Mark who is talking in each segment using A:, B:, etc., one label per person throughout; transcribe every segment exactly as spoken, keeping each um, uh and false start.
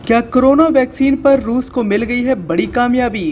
A: क्या corona vaccine पर रूस को मिल गई है बड़ी कामयाबी?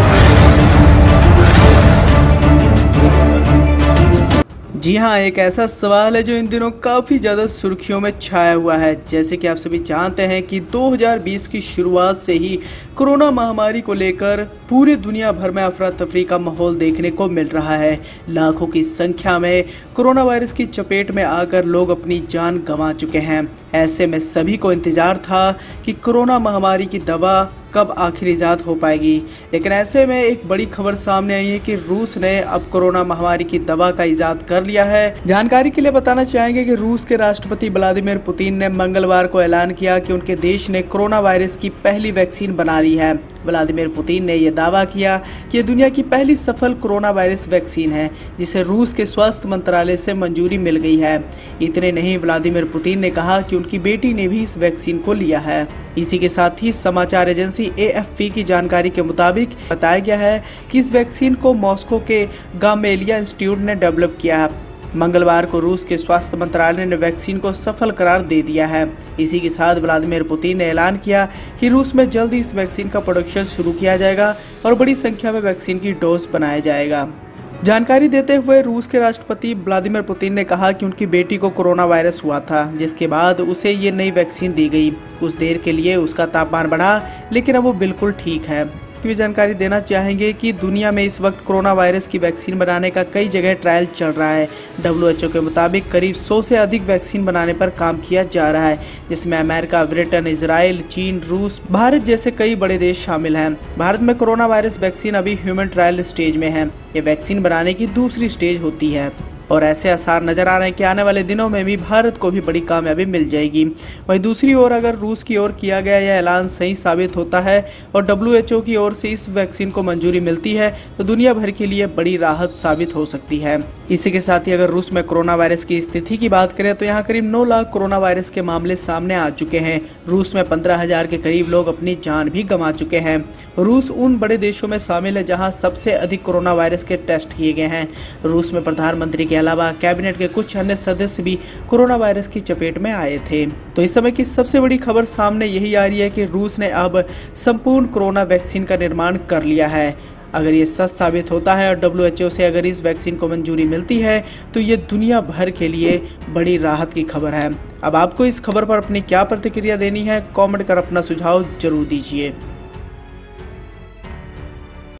A: जी हाँ, एक ऐसा सवाल है जो इन दिनों काफ़ी ज़्यादा सुर्खियों में छाया हुआ है। जैसे कि आप सभी जानते हैं कि दो हज़ार बीस की शुरुआत से ही कोरोना महामारी को लेकर पूरी दुनिया भर में अफरा तफरी का माहौल देखने को मिल रहा है। लाखों की संख्या में कोरोना वायरस की चपेट में आकर लोग अपनी जान गंवा चुके हैं। ऐसे में सभी को इंतज़ार था कि कोरोना महामारी की दवा कब आखिर ईजाद हो पाएगी। लेकिन ऐसे में एक बड़ी खबर सामने आई है कि रूस ने अब कोरोना महामारी की दवा का ईजाद कर लिया है। जानकारी के लिए बताना चाहेंगे कि रूस के राष्ट्रपति व्लादिमीर पुतिन ने मंगलवार को ऐलान किया कि उनके देश ने कोरोना वायरस की पहली वैक्सीन बना ली है। व्लादिमीर पुतिन ने यह दावा किया कि यह दुनिया की पहली सफल कोरोना वायरस वैक्सीन है जिसे रूस के स्वास्थ्य मंत्रालय से मंजूरी मिल गई है। इतने नहीं, व्लादिमीर पुतिन ने कहा कि उनकी बेटी ने भी इस वैक्सीन को लिया है। इसी के साथ ही समाचार एजेंसी ए एफ पी की जानकारी के मुताबिक बताया गया है कि इस वैक्सीन को मॉस्को के गामेलिया इंस्टीट्यूट ने डेवलप किया है। मंगलवार को रूस के स्वास्थ्य मंत्रालय ने वैक्सीन को सफल करार दे दिया है। इसी के साथ व्लादिमीर पुतिन ने ऐलान किया कि रूस में जल्द ही इस वैक्सीन का प्रोडक्शन शुरू किया जाएगा और बड़ी संख्या में वैक्सीन की डोज बनाया जाएगा। जानकारी देते हुए रूस के राष्ट्रपति व्लादिमीर पुतिन ने कहा कि उनकी बेटी को कोरोना वायरस हुआ था, जिसके बाद उसे ये नई वैक्सीन दी गई। कुछ देर के लिए उसका तापमान बढ़ा, लेकिन अब वो बिल्कुल ठीक है। भी जानकारी देना चाहेंगे कि दुनिया में इस वक्त कोरोना वायरस की वैक्सीन बनाने का कई जगह ट्रायल चल रहा है। डब्ल्यू एच ओ के मुताबिक करीब सौ से अधिक वैक्सीन बनाने पर काम किया जा रहा है, जिसमें अमेरिका, ब्रिटेन, इजराइल, चीन, रूस, भारत जैसे कई बड़े देश शामिल हैं। भारत में कोरोना वायरस वैक्सीन अभी ह्यूमन ट्रायल स्टेज में है। ये वैक्सीन बनाने की दूसरी स्टेज होती है और ऐसे आसार नजर आ रहे हैं कि आने वाले दिनों में भी भारत को भी बड़ी कामयाबी मिल जाएगी। वहीं दूसरी ओर अगर रूस की ओर किया गया यह ऐलान सही साबित होता है और डब्ल्यू एच ओ की ओर से इस वैक्सीन को मंजूरी मिलती है तो दुनिया भर के लिए बड़ी राहत साबित हो सकती है। इसी के साथ ही अगर रूस में कोरोना वायरस की स्थिति की बात करें तो यहाँ करीब नौ लाख कोरोना वायरस के मामले सामने आ चुके हैं। रूस में पंद्रह हजार के करीब लोग अपनी जान भी गंवा चुके हैं। रूस उन बड़े देशों में शामिल है जहाँ सबसे अधिक कोरोना वायरस के टेस्ट किए गए हैं। रूस में प्रधानमंत्री के अलावा कैबिनेट के कुछ अन्य सदस्य भी कोरोना वायरस की चपेट में आए थे। तो इस समय की सबसे बड़ी खबर सामने यही आ रही है कि रूस ने अब संपूर्ण कोरोना वैक्सीन का निर्माण कर लिया है। अगर ये सच साबित होता है और डब्ल्यू एच ओ से अगर इस वैक्सीन को मंजूरी मिलती है तो ये दुनिया भर के लिए बड़ी राहत की खबर है। अब आपको इस खबर पर अपनी क्या प्रतिक्रिया देनी है, कमेंट कर अपना सुझाव जरूर दीजिए।